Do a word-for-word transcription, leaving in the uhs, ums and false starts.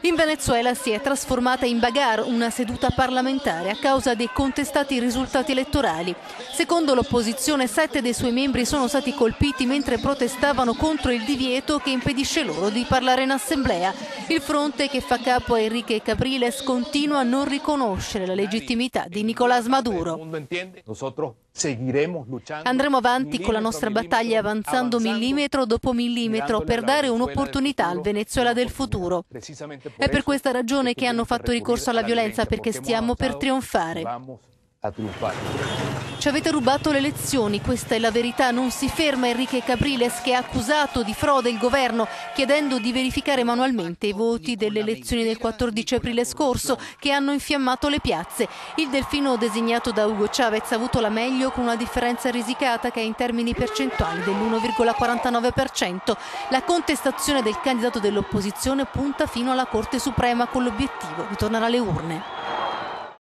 In Venezuela si è trasformata in bagarre una seduta parlamentare a causa dei contestati risultati elettorali. Secondo l'opposizione, sette dei suoi membri sono stati colpiti mentre protestavano contro il divieto che impedisce loro di parlare in assemblea. Il fronte, che fa capo a Enrique Capriles, continua a non riconoscere la legittimità di Nicolás Maduro. Andremo avanti con la nostra battaglia, avanzando millimetro dopo millimetro per dare un'opportunità al Venezuela del futuro. È per questa ragione che hanno fatto ricorso alla violenza, perché stiamo per trionfare. Ci avete rubato le elezioni, questa è la verità. Non si ferma Enrique Capriles, che ha accusato di frode il governo, chiedendo di verificare manualmente i voti delle elezioni del quattordici aprile scorso, che hanno infiammato le piazze. Il delfino designato da Hugo Chavez ha avuto la meglio, con una differenza risicata che è in termini percentuali dell'uno virgola quarantanove per cento. La contestazione del candidato dell'opposizione punta fino alla Corte Suprema, con l'obiettivo di tornare alle urne.